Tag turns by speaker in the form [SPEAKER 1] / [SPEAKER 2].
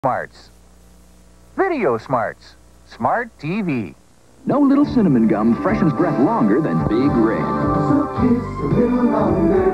[SPEAKER 1] Smarts. Video Smarts. Smart TV.
[SPEAKER 2] No little cinnamon gum freshens breath longer than Big Red.
[SPEAKER 3] So kiss a little longer.